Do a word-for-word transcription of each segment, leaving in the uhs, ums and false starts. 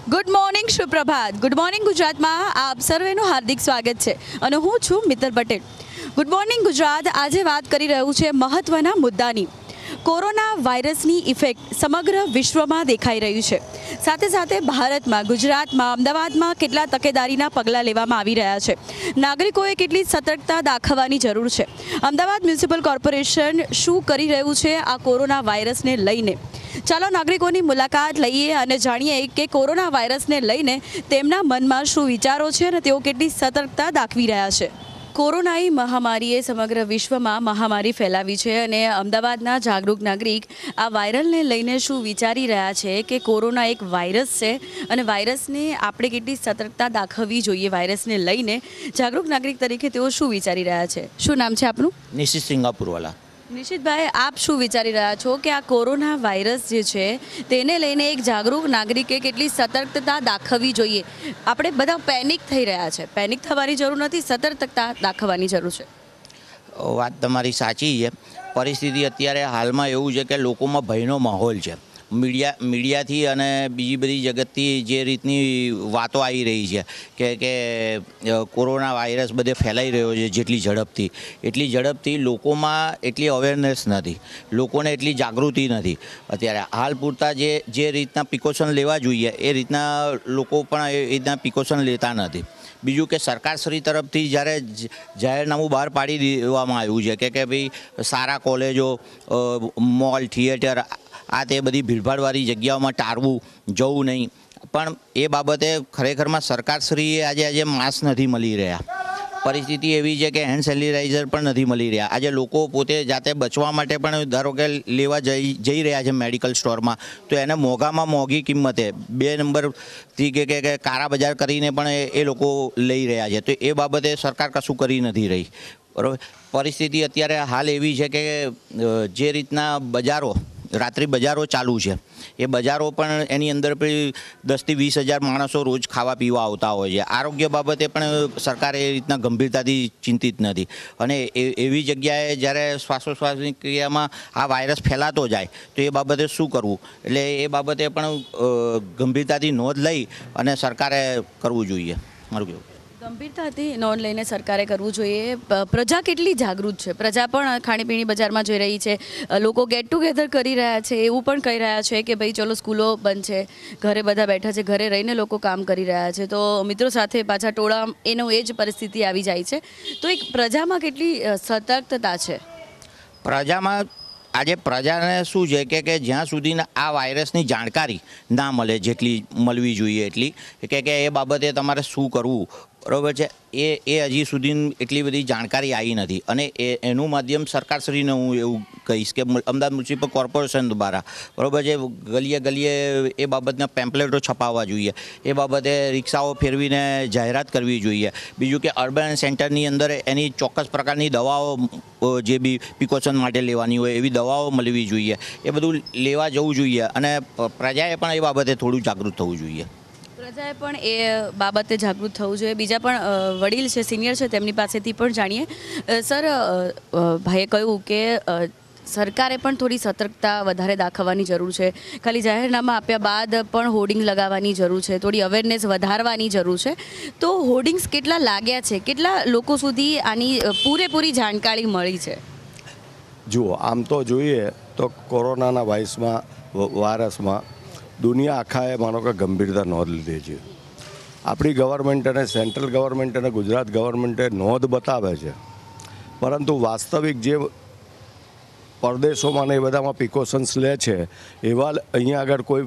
Good morning સુપ્રભાત good morning ગુજરાતમાં આપ સર્વેનું હાર્દિક સ્વાગત છે અને હું છું મિત્તલ પટેલ। ગુડ મોર્નિંગ ગુજરાત આજે વાત કરી રહ્યું છે મહત્વના મુદ્દાની। કોરોના વાયરસની ઇફેક્ટ સમગ્ર વિશ્વમાં દેખાઈ રહ્યું છે। સાથે સાથે ભારતમાં ગુજરાતમાં અમદાવાદમાં કેટલા તકેદારીના પગલાં લેવામાં આવી રહ્યા છે। નાગરિકોએ કેટલી સતર્કતા દાખવવાની જરૂર છે। અમદાવાદ મ્યુનિસિપલ કોર્પોરેશન શું કરી રહ્યું છે આ કોરોના વાયરસને લઈને? ચાલો નાગરિકોની મુલાકાત લઈએ અને જાણીએ કે કોરોના વાયરસને લઈને તેમના મનમાં શું વિચારો છે અને તેઓ કેટલી સતર્કતા દાખવી રહ્યા છે। કોરોનાની મહામારીએ સમગ્ર વિશ્વમાં મહામારી ફેલાવી છે અને અમદાવાદના જાગૃત નાગરિક આ વાયરલને લઈને શું વિચારી રહ્યા છે કે કોરોના એક વાયરસ છે અને વાયરસને આપણે કેટલી સતર્કતા દાખવવી જોઈએ વાયરસને લઈને। જાગૃત નાગરિક તરીકે તેઓ શું વિચારી રહ્યા છે? શું નામ છે આપનું? નિશિત સિંગાપુરવાલા। નિશિતભાઈ, આપ શું વિચારી રહ્યા છો કે આ કોરોના વાયરસ જે છે તેને લઈને એક જાગૃત નાગરિકે કેટલી સતર્કતા દાખવવી જોઈએ? આપણે બધા પેનિક થઈ રહ્યા છે। પેનિક થવાની જરૂર નથી, સતર્કતા દાખવવાની જરૂર છે। વાત તમારી સાચી છે। પરિસ્થિતિ અત્યારે હાલમાં એવું છે કે લોકોમાં ભયનો માહોલ છે। મીડિયા મીડિયાથી અને બીજી બધી જગતથી જે રીતની વાતો આવી રહી છે કે કે કોરોના વાયરસ બધે ફેલાઈ રહ્યો છે જેટલી ઝડપથી એટલી ઝડપથી લોકોમાં એટલી અવેરનેસ નથી, લોકોને એટલી જાગૃતિ નથી। અત્યારે હાલ પૂરતા જે જે રીતના પ્રિકોશન લેવા જોઈએ એ રીતના લોકો પણ એ રીતના પ્રિકોશન લેતા નથી। બીજું કે સરકારશ્રી તરફથી જ્યારે જાહેરનામું બહાર પાડી દેવામાં આવ્યું છે કે કે ભાઈ સારા કોલેજો, મોલ, થિયેટર આ તે બધી ભીડભાડવાળી જગ્યાઓમાં ટાળવું, જવું નહીં, પણ એ બાબતે ખરેખરમાં સરકારશ્રીએ આજે આજે માસ્ક નથી મળી રહ્યા। પરિસ્થિતિ એવી છે કે હેન્ડ સેનિટાઈઝર પણ નથી મળી રહ્યા। આજે લોકો પોતે જાતે બચવા માટે પણ ધારો કે લેવા જઈ જઈ રહ્યા છે મેડિકલ સ્ટોરમાં, તો એને મોંઘામાં મોંઘી કિંમતે બે નંબરથી કે કે કાળા બજાર કરીને પણ એ લોકો લઈ રહ્યા છે। તો એ બાબતે સરકાર કશું કરી નથી રહી, બરાબર। પરિસ્થિતિ અત્યારે હાલ એવી છે કે જે રીતના બજારો રાત્રિ બજારો ચાલુ છે એ બજારો પણ એની અંદર દસથી વીસ હજાર માણસો રોજ ખાવા પીવા આવતા હોય છે। આરોગ્ય બાબતે પણ સરકાર એ રીતના ગંભીરતાથી ચિંતિત નથી અને એવી જગ્યાએ જ્યારે શ્વાસોશ્વાસની ક્રિયામાં આ વાયરસ ફેલાતો જાય તો એ બાબતે શું કરવું, એટલે એ બાબતે પણ ગંભીરતાથી નોંધ લઈ અને સરકારે કરવું જોઈએ, મારું કહેવું। ગંભીરતાથી નોંધ લઈને સરકારે કરવું જોઈએ। પ્રજા કેટલી જાગૃત છે? પ્રજા પણ ખાણીપીણી બજારમાં જઈ રહી છે, લોકો ગેટ ટુગેધર કરી રહ્યા છે, એવું પણ કહી રહ્યા છે કે ભાઈ ચલો સ્કૂલો બંધ છે, ઘરે બધા બેઠા છે, ઘરે રહીને લોકો કામ કરી રહ્યા છે, તો મિત્રો સાથે પાછા ટોળા એનો એ જ પરિસ્થિતિ આવી જાય છે। તો એક પ્રજામાં કેટલી સતર્કતા છે? પ્રજામાં આજે પ્રજાને શું છે કે કે જ્યાં સુધી આ વાયરસની જાણકારી ના મળે જેટલી મળવી જોઈએ એટલી કે કે એ બાબતે તમારે શું કરવું, બરાબર છે, એ એ હજી સુધી એટલી બધી જાણકારી આવી નથી અને એ એનું માધ્યમ સરકારશ્રીને હું એવું કહીશ કે અમદાવાદ મ્યુનિસિપલ કોર્પોરેશન દ્વારા, બરાબર છે, ગલીએ ગલીએ એ બાબતના પેમ્પલેટો છપાવવા જોઈએ, એ બાબતે રિક્ષાઓ ફેરવીને જાહેરાત કરવી જોઈએ। બીજું કે અર્બન સેન્ટરની અંદર એની ચોક્કસ પ્રકારની દવાઓ જે બી પ્રિકોશન માટે લેવાની હોય એવી દવાઓ મળવી જોઈએ, એ બધું લેવા જવું જોઈએ અને પ્રજાએ પણ એ બાબતે થોડું જાગૃત થવું જોઈએ। પ્રજાએ પણ એ બાબતે જાગૃત થવું જોઈએ। બીજા પણ વડીલ છે, સિનિયર છે, તેમની પાસેથી પણ જાણીએ। સર, ભાઈએ કહ્યું કે સરકારે પણ થોડી સતર્કતા વધારે દાખવવાની જરૂર છે। ખાલી જાહેરનામા આપ્યા બાદ પણ હોર્ડિંગ લગાવવાની જરૂર છે, થોડી અવેરનેસ વધારવાની જરૂર છે। તો હોર્ડિંગ્સ કેટલા લાગ્યા છે? કેટલા લોકો સુધી આની પૂરેપૂરી જાણકારી મળી છે? જુઓ, આમ તો જોઈએ તો કોરોનાના વાયસમાં વાયરસમાં દુનિયા આખાએ માનો કે ગંભીરતા નોંધ લીધી છે। આપણી ગવર્મેન્ટ અને સેન્ટ્રલ ગવર્મેન્ટ અને ગુજરાત ગવર્મેન્ટે નોંધ બતાવે છે, પરંતુ વાસ્તવિક જે પરદેશોમાં ને એ બધામાં પ્રિકોશન્સ લે છે એવા અહીંયા આગળ કોઈ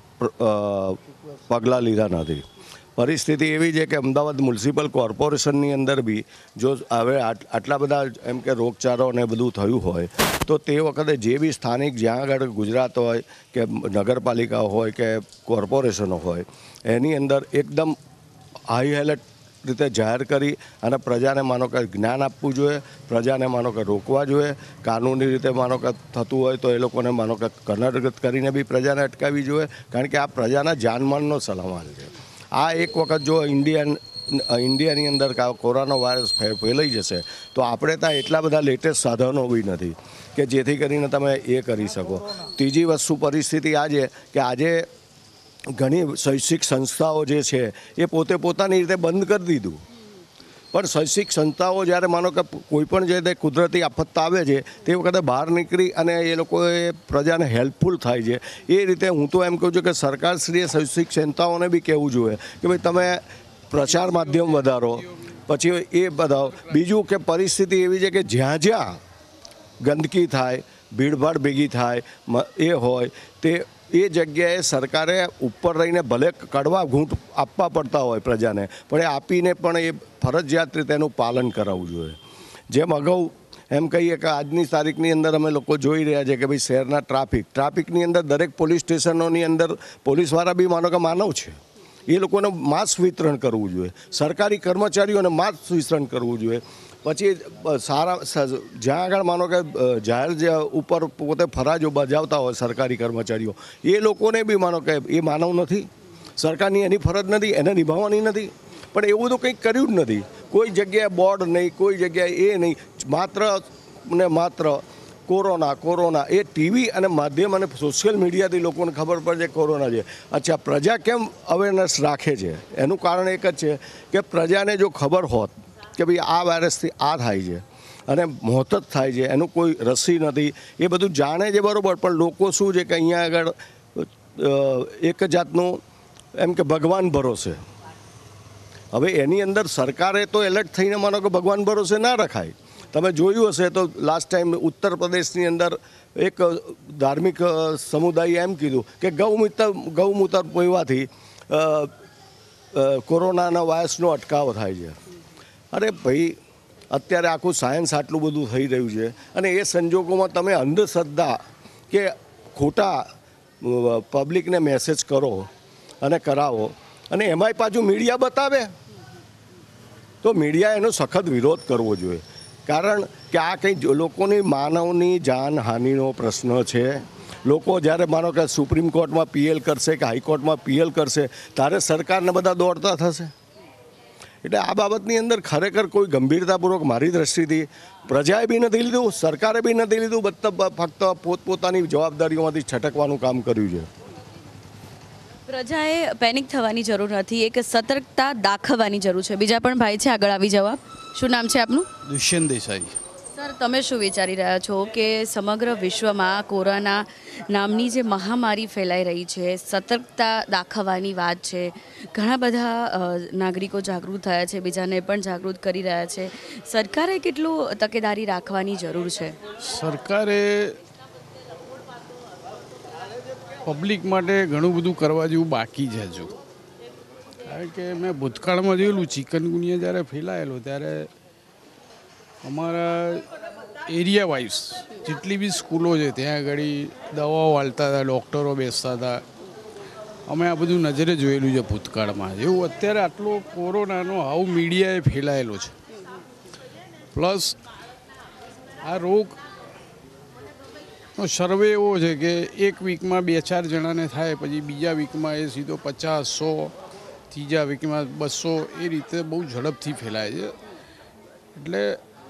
પગલાં લીધા નથી। પરિસ્થિતિ એવી છે કે અમદાવાદ મ્યુનિસિપલ કોર્પોરેશનની અંદર બી જો હવે આટલા બધા એમ કે રોગચાળો ને બધું થયું હોય તો તે વખતે જે બી સ્થાનિક જ્યાં આગળ ગુજરાત હોય કે નગરપાલિકા હોય કે કોર્પોરેશનો હોય એની અંદર એકદમ હાઈ એલર્ટ રીતે જાહેર કરી અને પ્રજાને માનો કે જ્ઞાન આપવું જોઈએ, પ્રજાને માનો કે રોકવા જોઈએ। કાનૂની રીતે માનો કે થતું હોય તો એ લોકોને માનો કે કનડગત કરીને બી પ્રજાને અટકાવવી જોઈએ, કારણ કે આ પ્રજાના જાનમાલનો સલામત છે। આ એક વખત જો ઇન્ડિયન ઇન્ડિયાની અંદર કોરોના વાયરસ ફેલાઈ જશે તો આપણે ત્યાં એટલા બધા લેટેસ્ટ સાધનો બી નથી કે જેથી કરીને તમે એ કરી શકો। ત્રીજી વસ્તુ પરિસ્થિતિ આ છે કે આજે ઘણી શૈક્ષિક સંસ્થાઓ જે છે એ પોતે પોતાની રીતે બંધ કરી દીધું. પણ શૈક્ષિક સંસ્થાઓ જ્યારે માનો કે કોઈ પણ જે કુદરતી આફત આવે છે તે વખતે બહાર નીકળી અને એ લોકોએ પ્રજાને હેલ્પફુલ થાય છે. એ રીતે હું તો એમ કહું છું કે સરકારશ્રીએ શૈક્ષિક સંસ્થાઓને બી કહેવું જોઈએ કે ભાઈ તમે પ્રચાર માધ્યમ વધારો, પછી એ બધાઓ. બીજું કે પરિસ્થિતિ એવી છે કે જ્યાં જ્યાં ગંદકી થાય, ભીડભાડ ભેગી થાય એ હોય તે એ જગ્યાએ સરકારે ઉપર રહીને ભલે કડવા ઘૂંટ આપવા પડતા હોય પ્રજાને, પણ એ આપીને પણ એ ફરજિયાત રીતે એનું પાલન કરાવવું જોઈએ. જેમ અગાઉ એમ કહીએ કે આજની તારીખની અંદર અમે લોકો જોઈ રહ્યા છે કે ભાઈ શહેરના ટ્રાફિક ટ્રાફિકની અંદર દરેક પોલીસ સ્ટેશનોની અંદર પોલીસવાળા બી માનો કે માનવ છે, એ લોકોને માસ્ક વિતરણ કરવું જોઈએ. સરકારી કર્મચારીઓને માસ્ક વિતરણ કરવું જોઈએ. પછી સારા જ્યાં આગળ માનો કે જાહેર ઉપર પોતે ફરજો બજાવતા હોય સરકારી કર્મચારીઓ, એ લોકોને બી માનો કે એ માનવ નથી, સરકારની એની ફરજ નથી, એને નિભાવવાની નથી. પણ એવું તો કંઈક કર્યું જ નથી. કોઈ જગ્યાએ બોર્ડ નહીં, કોઈ જગ્યાએ એ નહીં, માત્ર ને માત્ર કોરોના કોરોના એ ટીવી અને માધ્યમ અને સોશિયલ મીડિયાથી લોકોને ખબર પડે છે કોરોના છે. અચ્છા, પ્રજા કેમ અવેરનેસ રાખે છે? એનું કારણ એક જ છે કે પ્રજાને જો ખબર હોત કે ભાઈ આ વાયરસથી આ થાય છે અને મોત જ થાય છે, એનું કોઈ રસી નથી, એ બધું જાણે છે બરાબર. પણ લોકો શું છે કે અહીંયા આગળ એક જાતનું એમ કે ભગવાન ભરોસે. હવે એની અંદર સરકારે તો એલર્ટ થઈને માનો કે ભગવાન ભરોસે ના રખાય. તમે જોયું હશે તો લાસ્ટ ટાઈમ ઉત્તર પ્રદેશની અંદર એક ધાર્મિક સમુદાયે એમ કીધું કે ગૌમૂત્ર ગૌમૂત્ર પીવાથી કોરોનાના વાયરસનો અટકાવ થાય છે. અરે ભાઈ, અત્યારે આખું સાયન્સ આટલું બધું થઈ રહ્યું છે અને એ સંજોગોમાં તમે અંધશ્રદ્ધા કે ખોટા પબ્લિકને મેસેજ કરો અને કરાવો અને એમાંય પાછું મીડિયા બતાવે, તો મીડિયાએ એનો સખત વિરોધ કરવો જોઈએ. કારણ કે આ કંઈ લોકોની માનવની જાનહાનિનો પ્રશ્ન છે. લોકો જ્યારે માનો કે સુપ્રીમ કોર્ટમાં પીએલ કરશે કે હાઈકોર્ટમાં પીએલ કરશે ત્યારે સરકારને બધા દોડતા થશે. એટલે આ બાબતની અંદર ખરેખર કોઈ ગંભીરતાપૂર્વક મારી દૃષ્ટિથી પ્રજાએ બી નથી લીધું, સરકારે બી નથી લીધું. બધા ફક્ત પોતપોતાની જવાબદારીઓમાંથી છટકવાનું કામ કર્યું છે. પ્રજાએ પેનિક થવાની જરૂર નથી, એક સતર્કતા દાખવવાની જરૂર છે. બીજા પણ ભાઈ છે, આગળ આવી જવાબ. શું નામ છે આપનું? દુષ્યંત દેસાઈ. સર, તમે શું વિચારી રહ્યા છો કે સમગ્ર વિશ્વમાં કોરોના નામની જે મહામારી ફેલાઈ રહી છે, સતર્કતા દાખવવાની વાત છે, ઘણા બધા નાગરિકો જાગૃત થયા છે, બીજાને પણ જાગૃત કરી રહ્યા છે. સરકારે કેટલું તકેદારી રાખવાની જરૂર છે? સરકારે પબ્લિક માટે ઘણું બધું કરવા જેવું બાકી છે હજુ. કારણ કે મેં ભૂતકાળમાં જોયેલું, ચિકનગુનિયા જ્યારે ફેલાયેલો ત્યારે અમારા એરિયા વાઇઝ જેટલી બી સ્કૂલો છે ત્યાં આગળ દવાઓ હાલતા હતા, ડૉક્ટરો બેસતા હતા. અમે આ બધું નજરે જોયેલું છે ભૂતકાળમાં. એવું અત્યારે આટલો કોરોનાનો હાવ મીડિયાએ ફેલાયેલો છે. પ્લસ આ રોગ સર્વે એવો છે કે એક વીકમાં બે ચાર જણાને થાય, પછી બીજા વીકમાં એ સીધો પચાસ સો, ત્રીજા વીકમાં બસો, એ રીતે બહુ ઝડપથી ફેલાય છે. એટલે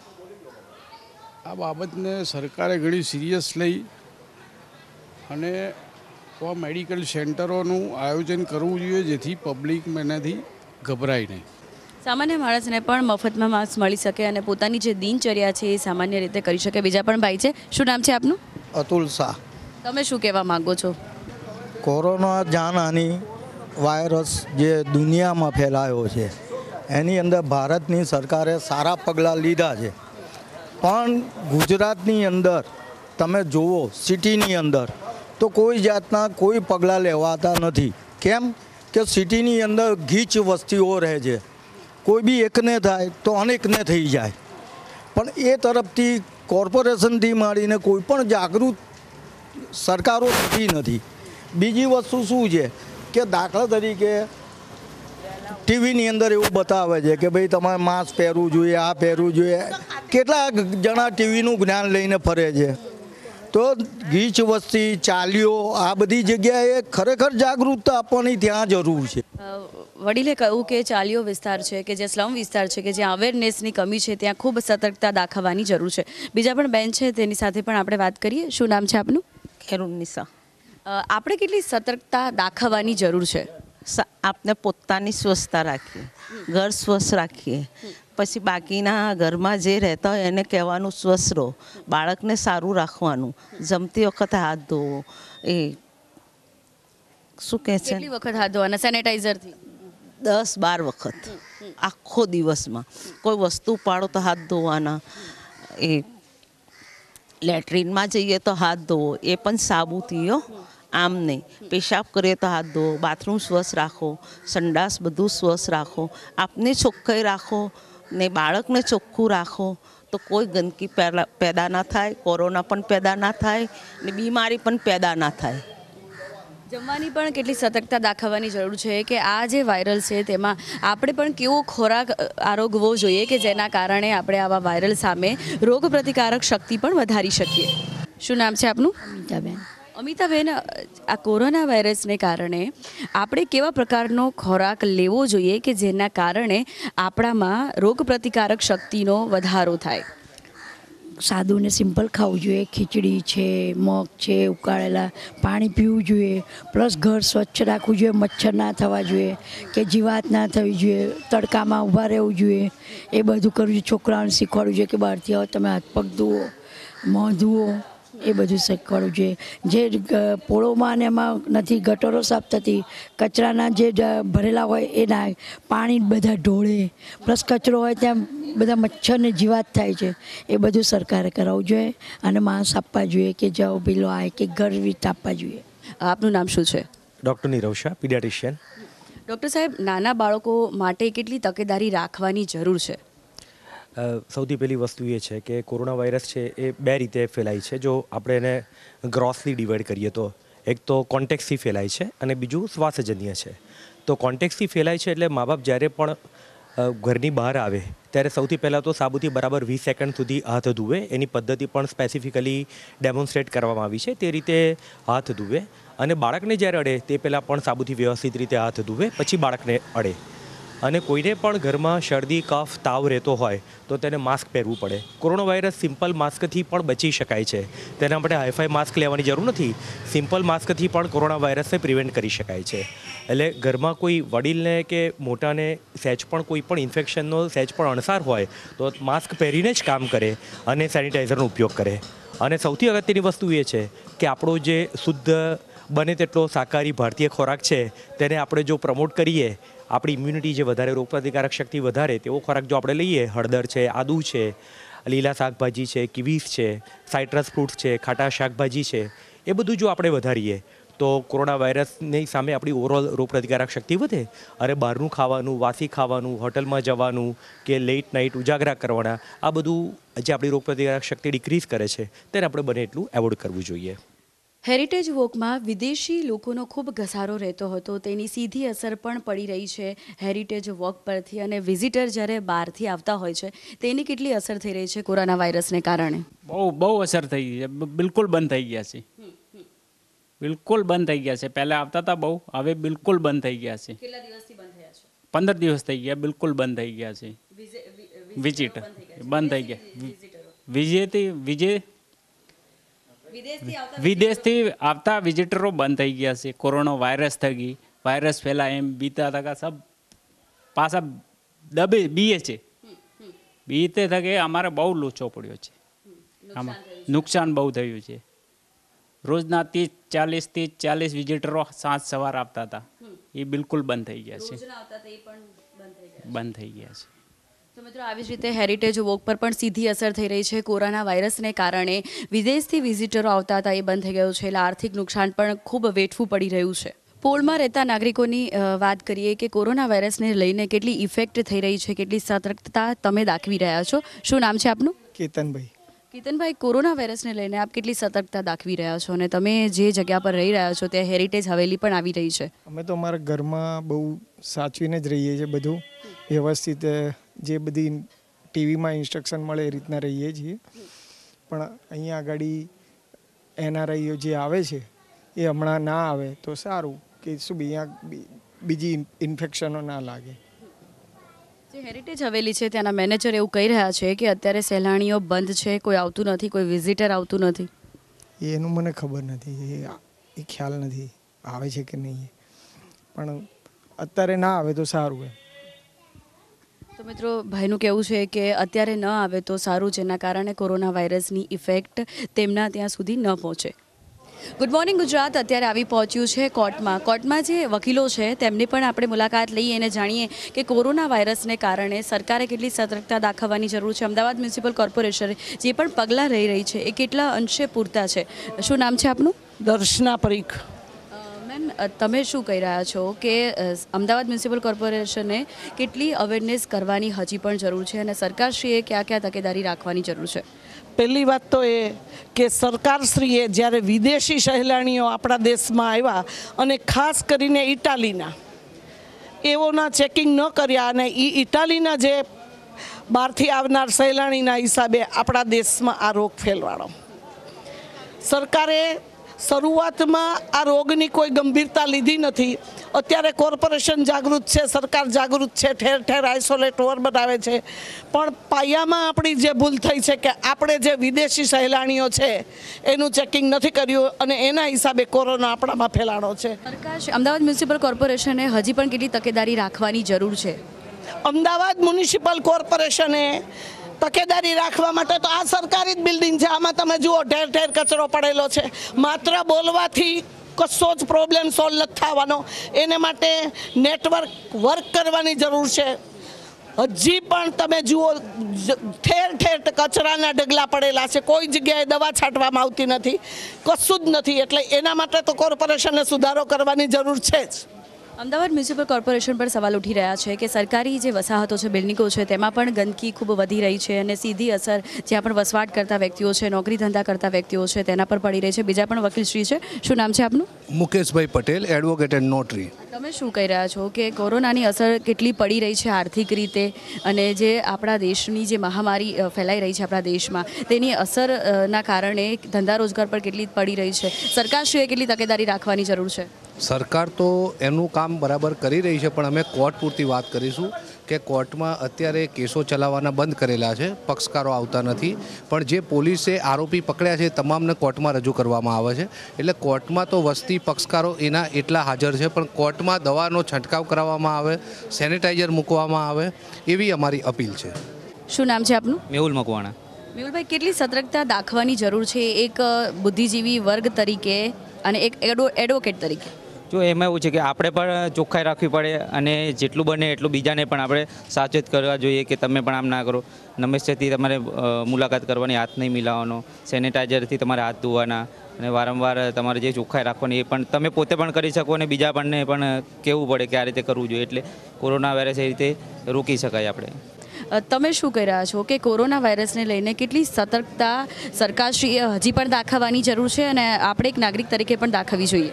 આ બાબતને સરકારે ઘણી સિરિયસ લઈ અને આ મેડિકલ સેન્ટરોનું આયોજન કરવું જોઈએ જેથી પબ્લિક એનાથી ગભરાય નહીં. સામાન્ય માણસને પણ મફતમાં માસ્ક મળી શકે અને પોતાની જે દિનચર્યા છે એ સામાન્ય રીતે કરી શકે. બીજા પણ ભાઈ છે. શું નામ છે આપનું? અતુલ શાહ. તમે શું કહેવા માગો છો? કોરોના જાનહાની વાયરસ જે દુનિયામાં ફેલાયો છે એની અંદર ભારતની સરકારે સારા પગલાં લીધા છે. પણ ગુજરાતની અંદર તમે જુઓ, સિટીની અંદર તો કોઈ જાતના કોઈ પગલાં લેવાતા નથી. કેમ કે સિટીની અંદર ગીચ વસ્તીઓ રહે છે. કોઈ બી એકને થાય તો અનેકને થઈ જાય. પણ એ તરફથી કોર્પોરેશનથી માંડીને કોઈ પણ જાગૃત સરકારો થતી નથી. બીજી વસ્તુ શું છે કે દાખલા તરીકે ટીવીની અંદર એવું બતાવે છે કે ભાઈ તમારે માસ્ક પહેરવું જોઈએ, આ પહેરવું જોઈએ. કેટલા જણા ટીવીનું જ્ઞાન લઈને ફરે છે. તો ગીચ વસ્તી, ચાલીઓ, આ બધી જગ્યાએ ખરેખર જાગૃતતા આપવાની ત્યાં જરૂર છે. વડીલે કહ્યું કે ચાલીઓ વિસ્તાર છે કે જે સ્લમ વિસ્તાર છે કે જ્યાં અવેરનેસની કમી છે ત્યાં ખૂબ સતર્કતા દાખવવાની જરૂર છે. બીજા પણ બેન છે, તેની સાથે પણ આપણે વાત કરીએ. શું નામ છે આપનું? ખેરુન નિશા. આપણે કેટલી સતર્કતા દાખવવાની જરૂર છે? સ- આપણે પોતાની સ્વચ્છતા રાખીએ, ઘર સ્વચ્છ રાખીએ, પછી બાકીના ઘરમાં જે રહેતા હોય એને કહેવાનું સ્વચ્છ રહો, બાળકને સારું રાખવાનું, જમતી વખતે હાથ ધોવો, એ શું કહે છે કેટલી વખત હાથ ધોવાના સેનેટાઈઝરથી? દસ બાર વખત આખો દિવસમાં. કોઈ વસ્તુ ઉપાડો તો હાથ ધોવાના, એ લેટ્રિનમાં જઈએ તો હાથ ધોવો, એ પણ સાબુથી હો, આમ નહીં. પેશાબ કરીએ તો હાથ ધોવો, બાથરૂમ સ્વચ્છ રાખો, સંડાસ બધું સ્વચ્છ રાખો, આપને ચોખ્ખાઈ રાખો ને બાળકને ચોખ્ખું રાખો, તો કોઈ ગંદકી પેલા પેદા ના થાય, કોરોના પણ પેદા ના થાય ને બીમારી પણ પેદા ના થાય. જમવાની પણ કેટલી સતર્કતા દાખવવાની જરૂર છે કે આ જે વાયરલ છે તેમાં આપણે પણ કેવો ખોરાક અ, આરોગવો જોઈએ કે જેના કારણે આપણે આવા વાયરલ સામે રોગ પ્રતિકારક શક્તિ પણ વધારી શકીએ. શું નામ છે આપનું? અમિતાબેન. અમિતાબેન, આ કોરોના વાયરસને કારણે આપણે કેવા પ્રકારનો ખોરાક લેવો જોઈએ કે જેના કારણે આપણામાં રોગ પ્રતિકારક શક્તિનો વધારો થાય? સાદું ને સિમ્પલ ખાવું જોઈએ. ખીચડી છે, મગ છે, ઉકાળેલા પાણી પીવું જોઈએ. પ્લસ ઘર સ્વચ્છ રાખવું જોઈએ, મચ્છર ના થવા જોઈએ કે જીવાત ના થવી જોઈએ, તડકામાં ઊભા રહેવું જોઈએ, એ બધું કરવું જોઈએ. છોકરાઓને શીખવાડવું જોઈએ કે બહારથી આવો તમે હાથ પગ ધુઓ, મોં ધુઓ, એ બધું શીખવાડવું જોઈએ. જે ગ- પોળોમાં ને એમાં નથી ગટરો સાફ થતી, કચરાના જે ડ- ભરેલા હોય એ ના, પાણી બધા ઢોળે, પ્લસ કચરો હોય ત્યાં બધા મચ્છરને જીવાત થાય છે. એ બધું સરકારે કરાવવું જોઈએ અને માસ્ક આપવા જોઈએ કે જાઓ પેલો આય કે ઘર વીટ આપવા જોઈએ. આપનું નામ શું છે? Doctor Nirav Shah, paediatrician. Doctor સાહેબ, નાના બાળકો માટે કેટલી તકેદારી રાખવાની જરૂર છે? અ, સૌથી પહેલી વસ્તુ એ છે કે કોરોના વાયરસ છે એ બે રીતે ફેલાય છે. જો આપણે એને ગ્રોસલી ડિવાઈડ કરીએ તો એક તો કોન્ટેક્ટથી ફેલાય છે અને બીજું શ્વાસજન્ય છે. તો કોન્ટેક્ટથી ફેલાય છે એટલે મા બાપ જ્યારે પણ અ, ઘરની બહાર આવે ત્યારે સૌથી પહેલાં તો સાબુથી બરાબર વીસ સેકન્ડ સુધી હાથ ધુએ. એની પદ્ધતિ પણ સ્પેસિફિકલી ડેમોન્સ્ટ્રેટ કરવામાં આવી છે, તે રીતે હાથ ધુએ. અને બાળકને જ્યારે અડે તે પહેલાં પણ સાબુથી વ્યવસ્થિત રીતે હાથ ધુએ, પછી બાળકને અડે. અને કોઈને પણ ઘરમાં શરદી, કફ, તાવ રહેતો હોય તો તેને માસ્ક પહેરવું પડે. કોરોના વાયરસ સિમ્પલ માસ્કથી પણ બચી શકાય છે. તેના માટે હાઈફાઈ માસ્ક લેવાની જરૂર નથી. સિમ્પલ માસ્કથી પણ કોરોના વાયરસને પ્રિવેન્ટ કરી શકાય છે. એટલે ઘરમાં કોઈ વડીલને કે મોટાને સહેજ પણ કોઈ પણ ઇન્ફેક્શનનો સહેજ પણ અણસાર હોય તો માસ્ક પહેરીને જ કામ કરે અને સેનિટાઈઝરનો ઉપયોગ કરે. અને સૌથી અગત્યની વસ્તુ એ છે કે આપણો જે શુદ્ધ બને તેટલો શાકાહારી ભારતીય ખોરાક છે તેને આપણે જો પ્રમોટ કરીએ, આપણી ઇમ્યુનિટી જે વધારે રોગપ્રતિકારક શક્તિ વધારે તેવો ખોરાક જો આપણે લઈએ, હળદર છે, આદુ છે, લીલા શાકભાજી છે, કિવીસ છે, સાઇટ્રસ ફ્રૂટ્સ છે, ખાટા શાકભાજી છે, એ બધું જો આપણે વધારીએ તો કોરોના વાયરસની સામે આપણી ઓવરઓલ રોગપ્રતિકારક શક્તિ વધે. અને બહારનું ખાવાનું, વાસી ખાવાનું, હોટલમાં જવાનું કે લેટ નાઇટ ઉજાગરા કરવાના, આ બધું જે આપણી રોગપ્રતિકારક શક્તિ ડિક્રીઝ કરે છે તેને આપણે બને એટલું એવોઇડ કરવું જોઈએ. હેરિટેજ વોકમાં વિદેશી લોકોનો ખૂબ ઘસારો રહેતો હતો, તેની સીધી અસર પણ પડી રહી છે હેરિટેજ વોક પરથી. અને વિઝિટર જ્યારે બહારથી આવતા હોય છે તેની કેટલી અસર થઈ રહી છે કોરોના વાયરસને કારણે? બહુ બહુ અસર થઈ ગઈ છે. બ- બિલકુલ બંધ થઈ ગયા છે. બિલકુલ બંધ થઈ ગયા છે. પહેલાં આવતા હતા બહુ, હવે બિલકુલ બંધ થઈ ગયા છે. કેટલા દિવસથી બંધ થયા છે? પંદર દિવસ થઈ ગયા, બિલકુલ બંધ થઈ ગયા છે. વિઝિટ બંધ થઈ ગયા. વિજયથી વિજય વિદેશથી આવતા વિઝિટરો બંધ થઈ ગયા છે. કોરોના વાયરસ થઈ ગઈ, વાયરસ ફેલા એમ બીતા થકા સબ પાછા દબે બીએ છે. બીતે થકે અમારે બહુ લોચો પડ્યો છે. આમાં નુકસાન બહુ થયું છે. રોજના ત્રીસ ચાલીસ ત્રીસ ચાલીસ વિઝિટરો સાંજ સવાર આપતા હતા, એ બિલકુલ બંધ થઈ ગયા છે. બંધ થઈ ગયા છે. તો મિત્રો, આવી જ રીતે હેરિટેજ વોક પર પણ સીધી અસર થઈ રહી છે કોરોના વાયરસને કારણે. વિદેશથી વિઝિટરો આવતા હતા એ બંધ થઈ ગયું છે, એટલે આર્થિક નુકસાન પણ ખૂબ વેઠવું પડી રહ્યું છે. પોળમાં રહેતા નાગરિકોની અ, વાત કરીએ કે કોરોના વાયરસને લઈને કેટલી ઇફેક્ટ થઈ રહી છે, કેટલી સતર્કતા તમે દાખવી રહ્યા છો. શું નામ છે આપનું? કેતનભાઈ. કેતનભાઈ, કોરોના વાયરસને લઈને આપ કેટલી સતર્કતા દાખવી રહ્યા છો? અને તમે જે જગ્યા પર રહી રહ્યા છો ત્યાં હેરિટેજ હવેલી પણ આવી રહી છે. અમે તો અમારા ઘરમાં બહુ સાચવીને જ રહીએ છીએ, બધું વ્યવસ્થિત જે બધી ટીવીમાં ઇન્સ્ટ્રક્શન મળે એ રીતના રહીએ છીએ. પણ અહીંયા આગળ એનઆરઆઈઓ જે આવે છે એ હમણાં ના આવે તો સારું, કે શું બી અહીંયા બી- બીજી ઇન્ફેક્શનો ના લાગે. જે હેરિટેજ હવેલી છે ત્યાંના મેનેજર એવું કહી રહ્યા છે કે અત્યારે સહેલાણીઓ બંધ છે, કોઈ આવતું નથી, કોઈ વિઝિટર આવતું નથી. એનું મને ખબર નથી. એ એ ખ્યાલ નથી આવે છે કે નહીં, પણ અત્યારે ના આવે તો સારું એમ. તો મિત્રો ભાઈનું કહેવું છે કે અત્યારે ન આવે તો સારું, જેના કારણે કોરોના વાયરસની ઇફેક્ટ તેમના ત્યાં સુધી ન પહોંચે. ગુડ મોર્નિંગ ગુજરાત અત્યારે આવી પહોંચ્યું છે કોર્ટમાં. કોર્ટમાં જે વકીલો છે તેમની પણ આપણે મુલાકાત લઈએ અને જાણીએ કે કોરોના વાયરસને કારણે સરકારે કેટલી સતર્કતા દાખવવાની જરૂર છે. અમદાવાદ મ્યુનિસિપલ કોર્પોરેશન જે પણ પગલાં લઈ રહી છે એ કેટલા અંશે પૂરતા છે. શું નામ છે આપનું? દર્શના પરીખ. મેમ, તમે શું કહી રહ્યા છો કે અમદાવાદ મ્યુનિસિપલ કોર્પોરેશને કેટલી અવેરનેસ કરવાની હજી પણ જરૂર છે અને સરકારશ્રીએ ક્યાં ક્યાં તકેદારી રાખવાની જરૂર છે? પહેલી વાત તો એ કે સરકારશ્રીએ જ્યારે વિદેશી સહેલાણીઓ આપણા દેશમાં આવ્યા અને ખાસ કરીને ઇટાલીના એઓના ચેકિંગ ન કર્યા અને એ ઇટાલીના જે બહારથી આવનાર સહેલાણીના હિસાબે આપણા દેશમાં આ રોગ ફેલવાડો. સરકારે શરૂઆતમાં આ રોગની કોઈ ગંભીરતા લીધી નથી. અત્યારે કોર્પોરેશન જાગૃત છે, સરકાર જાગૃત છે, ઠેર ઠેર આઇસોલેટ વોર્ડ બનાવે છે, પણ પાયામાં આપણી જે ભૂલ થઈ છે કે આપણે જે વિદેશી સહેલાણીઓ છે એનું ચેકિંગ નથી કર્યું અને એના હિસાબે કોરોના આપણામાં ફેલાણો છે. સરકાર અમદાવાદ મ્યુનિસિપલ કોર્પોરેશને હજી પણ કેટલી તકેદારી રાખવાની જરૂર છે? અમદાવાદ મ્યુનિસિપલ કોર્પોરેશને તકેદારી રાખવા માટે તો આ સરકારી જ બિલ્ડિંગ છે. આમાં તમે જુઓ ઠેર ઠેર કચરો પડેલો છે. માત્ર બોલવાથી કશો જ પ્રોબ્લેમ સોલ્વ નથી થવાનો. એને માટે નેટવર્ક વર્ક કરવાની જરૂર છે. હજી પણ તમે જુઓ ઠેર ઠેર કચરાના ઢગલા પડેલા છે, કોઈ જગ્યાએ દવા છાંટવામાં આવતી નથી, કશું જ નથી. એટલે એના માટે તો કોર્પોરેશને સુધારો કરવાની જરૂર છે જ. અમદાવાદ મ્યુનિસિપલ કોર્પોરેશન પર સવાલ ઉઠી રહ્યા છે કે સરકારી જે વસાહતો છે, બિલ્ડિંગો છે, તેમાં પણ ગંદકી ખૂબ વધી રહી છે અને સીધી અસર જ્યાં પણ વસવાટ કરતા વ્યક્તિઓ છે, નોકરી ધંધા કરતા વ્યક્તિઓ છે તેના પર પડી રહી છે. બીજા પણ વકીલશ્રી છે. શું નામ છે આપનું? Mukeshbhai Patel, advocate and notary. તમે શું કહી રહ્યા છો કે કોરોનાની અસર કેટલી પડી રહી છે આર્થિક રીતે અને જે આપણા દેશની જે મહામારી ફેલાઈ રહી છે આપણા દેશમાં, તેની અસરના કારણે ધંધા રોજગાર પર કેટલી પડી રહી છે? સરકારશ્રીએ કેટલી તકેદારી રાખવાની જરૂર છે? સરકાર તો એનું કામ બરાબર કરી રહી છે, પણ અમે કોર્ટ પૂરતી વાત કરીશું કે કોર્ટમાં અત્યારે કેસો ચલાવવાના બંધ કરેલા છે, પક્ષકારો આવતા નથી, પણ જે પોલીસે આરોપી પકડ્યા છે તમામને કોર્ટમાં રજૂ કરવામાં આવે છે. એટલે કોર્ટમાં તો વસ્તી પક્ષકારો એના એટલા હાજર છે, પણ કોર્ટમાં દવાનો છંટકાવ કરાવવામાં આવે, સેનિટાઈઝર મૂકવામાં આવે એવી અમારી અપીલ છે. શું નામ છે આપનું? મેહુલ મકવાણા. મેહુલભાઈ, કેટલી સતર્કતા દાખવવાની જરૂર છે એક બુદ્ધિજીવી વર્ગ તરીકે અને એક એડવોકેટ તરીકે? જો એમાં એવું છે કે આપણે પણ ચોખ્ખાઈ રાખવી પડે અને જેટલું બને એટલું બીજાને પણ આપણે સાવચેત કરવા જોઈએ કે તમે પણ આમ ના કરો. નમસ્તેથી તમારે મુલાકાત કરવાની, હાથ નહીં મિલાવવાનો, સેનિટાઈઝરથી તમારે હાથ ધોવાના અને વારંવાર તમારે જે ચોખ્ખાઈ રાખવાની એ પણ તમે પોતે પણ કરી શકો અને બીજા પણને પણ કહેવું પડે કે આ રીતે કરવું જોઈએ. એટલે કોરોના વાયરસ એ રીતે રોકી શકાય આપણે. તમે શું કહી રહ્યા છો કે કોરોના વાયરસને લઈને કેટલી સતર્કતા સરકારશ્રીએ હજી પણ દાખવવાની જરૂર છે અને આપણે એક નાગરિક તરીકે પણ દાખવવી જોઈએ?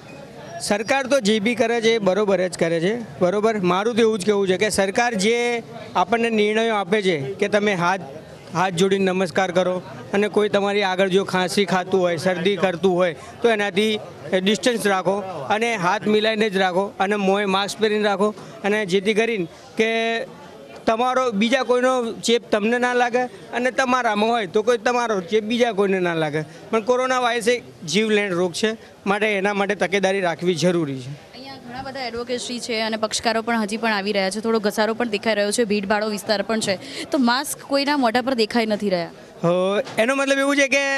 સરકાર તો જે બી કરે છે એ બરોબર જ કરે છે, બરોબર. મારું તો એવું જ કહેવું છે કે સરકાર જે આપણને નિર્ણયો આપે છે કે તમે હાથ હાથ જોડીને નમસ્કાર કરો અને કોઈ તમારી આગળ જો ખાંસી ખાતું હોય, શરદી કરતું હોય તો એનાથી ડિસ્ટન્સ રાખો અને હાથ મિલાઈને જ રાખો અને મોંએ માસ્ક પહેરીને રાખો, અને જેથી કરીને કે તમારો બીજા કોઈનો ચેપ તમને ના લાગે અને તમારામાં હોય તો કોઈ તમારો ચેપ બીજા કોઈને ના લાગે. પણ કોરોના વાયરસ એક જીવલેણ રોગ છે, માટે એના માટે તકેદારી રાખવી જરૂરી છે. અહીંયા ઘણા બધા એડવોકેટશ્રી છે અને પક્ષકારો પણ હજી પણ આવી રહ્યા છે. થોડો ઘસારો પણ દેખાઈ રહ્યો છે, ભીડભાડો વિસ્તાર પણ છે, તો માસ્ક કોઈના મોઢા પર દેખાઈ નથી રહ્યા. એનો મતલબ એવું છે કે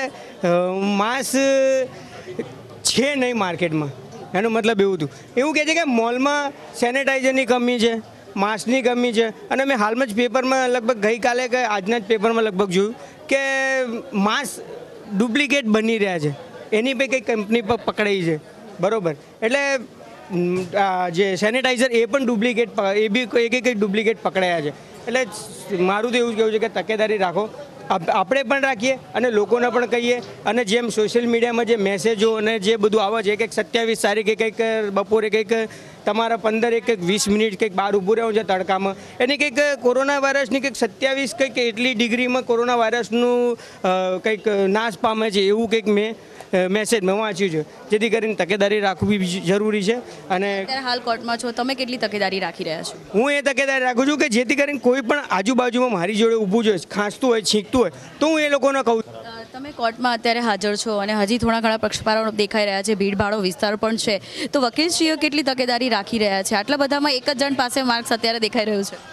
માસ્ક છે નહીં માર્કેટમાં, એનો મતલબ એવું હતું. એવું કહે છે કે મોલમાં સેનેટાઈઝરની કમી છે, માસ્કની કમી છે. અને મેં હાલમાં જ પેપરમાં લગભગ ગઈકાલે કે આજના જ પેપરમાં લગભગ જોયું કે માસ્ક ડુપ્લિકેટ બની રહ્યા છે, એની પર કંઈક કંપની પર પકડાઈ છે, બરાબર. એટલે જે સેનિટાઈઝર એ પણ ડુપ્લિકેટ, એ બી એક એક ડુપ્લિકેટ પકડાયા છે. એટલે મારું તો એવું જ કહેવું છે કે તકેદારી રાખો, આપણે પણ રાખીએ અને લોકોને પણ કહીએ. અને જેમ સોશિયલ મીડિયામાં જે મેસેજો અને જે બધું આવે છે, કંઈક સત્યાવીસ તારીખે કંઈક બપોરે કંઈક તમારા પંદર એક એક વીસ મિનિટ કંઈક બહાર ઊભું રહેવું છે તડકામાં, એની કંઈક કોરોના વાયરસની કંઈક સત્યાવીસ કંઈક એટલી ડિગ્રીમાં કોરોના વાયરસનું કંઈક નાશ પામે છે એવું કંઈક મેં મેસેજ મેં વાંચ્યું છે, જેથી કરીને તકેદારી રાખવી જરૂરી છે. અને હાલ કોર્ટમાં છો, તમે કેટલી તકેદારી રાખી રહ્યા છો? હું એ તકેદારી રાખું છું કે જેથી કરીને કોઈ પણ આજુબાજુમાં મારી જોડે ઊભું છે, ખાંસતું હોય, છીંકતું હોય તો હું એ લોકોને કહું. તમે કોર્ટમાં અત્યારે હાજર છો અને હજી થોડા ઘણા પક્ષકારો દેખાઈ રહ્યા છે, ભીડભાડો વિસ્તાર પણ છે, તો વકીલશ્રીઓ કેટલી તકેદારી રાખી રહ્યા છે? આટલા બધામાં એક જ જણ પાસે માર્ક્સ અત્યારે દેખાઈ રહ્યું છે.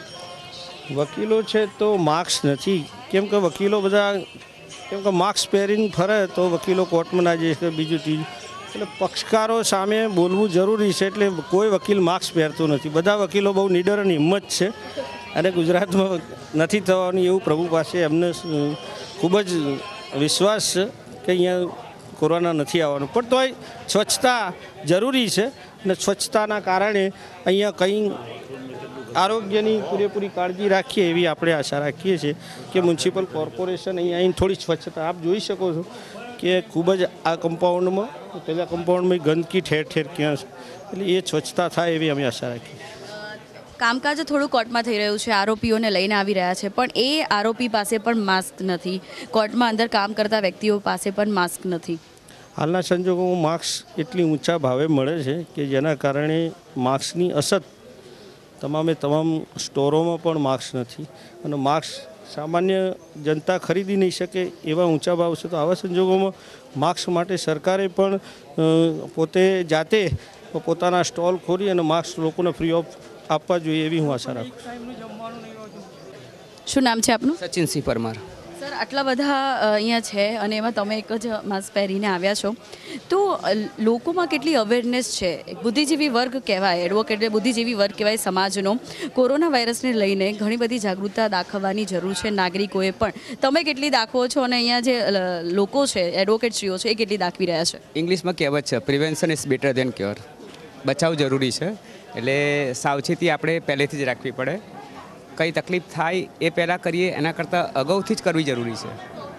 વકીલો છે તો માર્ક્સ નથી, કેમ કે વકીલો બધા કેમ કે માર્ક્સ પહેરીને ફરે તો વકીલો કોર્ટમાં ના જઈ શકે. બીજું ચીજ એટલે પક્ષકારો સામે બોલવું જરૂરી છે, એટલે કોઈ વકીલ માર્ક્સ પહેરતો નથી. બધા વકીલો બહુ નીડર અને હિંમત છે અને ગુજરાતમાં નથી થવાની એવું પ્રભુ પાસે એમને ખૂબ જ વિશ્વાસ છે કે અહીંયા કોરોના નથી આવવાનું. પણ તોય સ્વચ્છતા જરૂરી છે અને સ્વચ્છતાના કારણે અહીંયા કંઈ આરોગ્યની પૂરેપૂરી કાળજી રાખીએ એવી આપણે આશા રાખીએ છીએ કે મ્યુનિસિપલ કોર્પોરેશન અહીંયા આવીને થોડી સ્વચ્છતા આપ જોઈ શકો છો કે ખૂબ જ આ કમ્પાઉન્ડમાં પહેલાં કમ્પાઉન્ડમાં ગંદકી ઠેર ઠેર ક્યાં છે, એટલે એ સ્વચ્છતા થાય એવી અમે આશા રાખીએ. કામકાજ થોડું કોર્ટમાં થઈ રહ્યું છે, આરોપીઓને લઈને આવી રહ્યા છે, પણ એ આરોપી પાસે પણ માસ્ક નથી, કોર્ટમાં અંદર કામ કરતા વ્યક્તિઓ પાસે પણ માસ્ક નથી. હાલના સંજોગોમાં માસ્ક એટલી ઊંચા ભાવે મળે છે કે જેના કારણે માસ્કની અછત તમામે તમામ સ્ટોરોમાં પણ માસ્ક નથી અને માસ્ક સામાન્ય જનતા ખરીદી નહીં શકે એવા ઊંચા ભાવ છે. તો આવા સંજોગોમાં માસ્ક માટે સરકારે પણ પોતે જાતે પોતાના સ્ટોલ ખોલી અને માસ્ક લોકોને ફ્રી ઓફ આપવા જોઈએ એવી હું આશા રાખું. શું નામ છે આપનું? સચિનસિંહ પરમાર. સર, આટલા બધા અહીંયા છે અને એમાં તમે એક જ માસ્ક પહેરીને આવ્યા છો, તો લોકોમાં કેટલી અવેરનેસ છે? બુદ્ધિજીવી વર્ગ કહેવાય, એડવોકેટ બુદ્ધિજીવી વર્ગ કહેવાય સમાજનો, કોરોના વાયરસને લઈને ઘણી બધી જાગૃતતા દાખવવાની જરૂર છે નાગરિકોએ પણ. તમે કેટલી દાખવો છો અને અહીંયા જે લોકો છે, એડવોકેટશ્રીઓ છે, એ કેટલી દાખવી રહ્યા છે? ઇંગ્લિશમાં કહેવત છે, prevention is better than cure. બચાવ જરૂરી છે, એટલે સાવચેતી આપણે પહેલેથી જ રાખવી પડે. કઈ તકલીફ થાય એ પહેલાં કરીએ એના કરતાં અગાઉથી જ કરવી જરૂરી છે.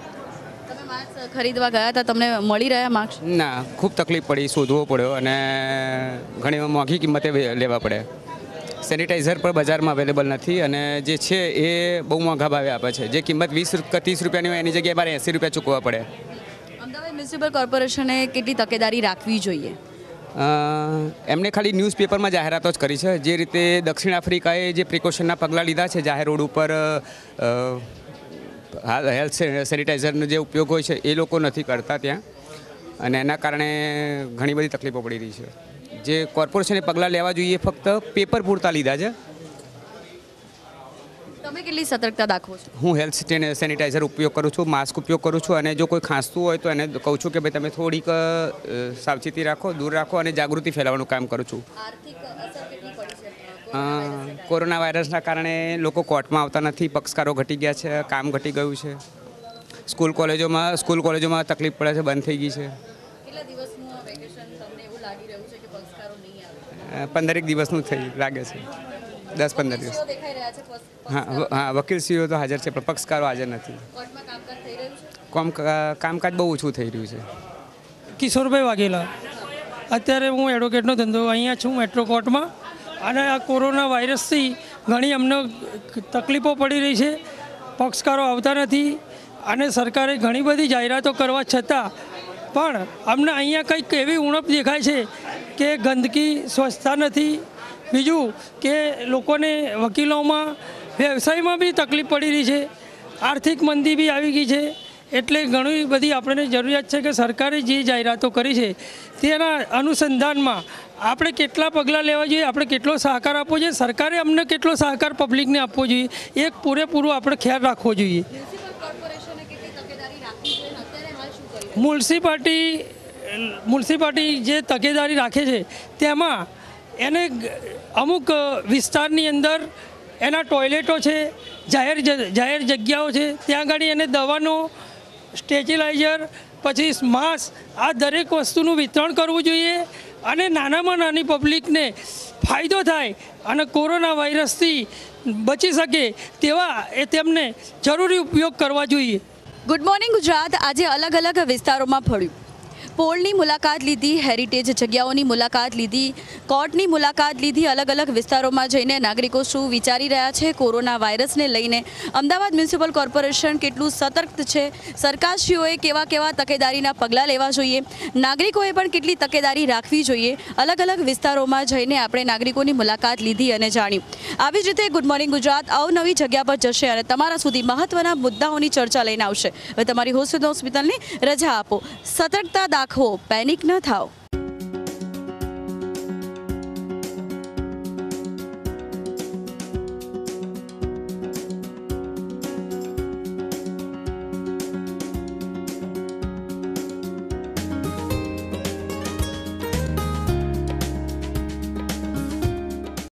તમે માસ્ક ખરીદવા ગયા હતા, તમને મળી રહ્યા માસ્ક? ના, ખૂબ તકલીફ પડી, શોધવો પડ્યો અને ઘણી મોંઘી કિંમતે લેવા પડે. સેનિટાઈઝર પણ બજારમાં અવેલેબલ નથી અને જે છે એ બહુ મોંઘા ભાવે આપે છે. જે કિંમત વીસ ત્રીસ રૂપિયાની હોય એની જગ્યાએ મારે એંસી રૂપિયા ચૂકવવા પડે. અમદાવાદ મ્યુનિસિપલ કોર્પોરેશને કેટલી તકેદારી રાખવી જોઈએ? એમણે ખાલી ન્યૂઝપેપરમાં જાહેરાતો જ કરી છે. જે રીતે દક્ષિણ આફ્રિકાએ જે પ્રિકોશનના પગલાં લીધા છે, જાહેર રોડ ઉપર હેલ્થ સેનિટાઈઝરનો જે ઉપયોગ હોય છે એ લોકો નથી કરતા ત્યાં, અને એના કારણે ઘણી બધી તકલીફો પડી રહી છે. જે કોર્પોરેશને પગલાં લેવા જોઈએ ફક્ત પેપર પૂરતા લીધા છે. તમે કેટલી સતર્કતા દાખવો છો? હું હેલ્થ સેનિટાઈઝર ઉપયોગ કરું છું, માસ્ક ઉપયોગ કરું છું, અને જો કોઈ ખાંસતું હોય તો એને કહું છું કે ભાઈ તમે થોડીક સાવચેતી રાખો, દૂર રાખો, અને જાગૃતિ ફેલાવવાનું કામ કરું છું. કોરોના વાયરસના કારણે લોકો કોર્ટમાં આવતા નથી, પક્ષકારો ઘટી ગયા છે, કામ ઘટી ગયું છે. સ્કૂલ કોલેજોમાં સ્કૂલ કોલેજોમાં તકલીફ પડે છે, બંધ થઈ ગઈ છે. પંદરેક દિવસનું થઈ લાગે છે, દસ પંદર દિવસ. હા હા વકીલશ્રીઓ તો હાજર છે પણ પક્ષકારો હાજર નથી. કામ કામકાજ બહુ ઓછું થઈ રહ્યું છે. કિશોરભાઈ વાઘેલા. અત્યારે હું એડવોકેટનો ધંધો અહીંયા છું મેટ્રો કોર્ટમાં, અને આ કોરોના વાયરસથી ઘણી અમને તકલીફો પડી રહી છે. પક્ષકારો આવતા નથી અને સરકારે ઘણી બધી જાહેરાતો કરવા છતાં પણ અમને અહીંયા કંઈક એવી ઉણપ દેખાય છે કે ગંદકી, સ્વચ્છતા નથી. બીજું કે લોકોને વકીલોમાં વ્યવસાયમાં બી તકલીફ પડી રહી છે, આર્થિક મંદી બી આવી ગઈ છે. એટલે ઘણી બધી આપણને જરૂરિયાત છે કે સરકારે જે જાહેરાતો કરી છે તેના અનુસંધાનમાં આપણે કેટલા પગલાં લેવા જોઈએ, આપણે કેટલો સહકાર આપવો જોઈએ, સરકારે અમને કેટલો સહકાર પબ્લિકને આપવો જોઈએ, એક પૂરેપૂરો આપણે ખ્યાલ રાખવો જોઈએ. મ્યુનિસિપાલિટી મ્યુનિસિપાલિટી જે તકેદારી રાખે છે તેમાં એને અમુક વિસ્તારની અંદર એના ટોયલેટો છે, જાહેર જાહેર જગ્યાઓ છે, ત્યાં આગળ એને દવાનો, સ્ટેચિલાઇઝર, પછી માસ્ક, આ દરેક વસ્તુનું વિતરણ કરવું જોઈએ અને નાનામાં નાની પબ્લિકને ફાયદો થાય અને કોરોના વાયરસથી બચી શકે તેવા એ તેમને જરૂરી ઉપયોગ કરવા જોઈએ. ગુડ મોર્નિંગ ગુજરાત આજે અલગ અલગ વિસ્તારોમાં ફર્યું. પોળની મુલાકાત લીધી, હેરિટેજ જગ્યાઓની મુલાકાત લીધી, કોર્ટની મુલાકાત લીધી. અલગ અલગ વિસ્તારોમાં જઈને નાગરિકો શું વિચારી રહ્યા છે કોરોના વાયરસને લઈને, અમદાવાદ મ્યુનિસિપલ કોર્પોરેશન કેટલું સતર્ક છે, સરકારશ્રીઓએ કેવા કેવા તકેદારીના પગલાં લેવા જોઈએ, નાગરિકોએ પણ કેટલી તકેદારી રાખવી જોઈએ. અલગ અલગ વિસ્તારોમાં જઈને આપણે નાગરિકોની મુલાકાત લીધી અને જાણ્યું. આવી જ રીતે ગુડ મોર્નિંગ ગુજરાત અવનવી જગ્યા પર જશે અને તમારા સુધી મહત્વના મુદ્દાઓની ચર્ચા લઈને આવશે. હવે તમારી હોસ્ટ હોસ્પિટલની રજા આપો, સતર્કતા દાખવો, પેનિક ન થાઓ.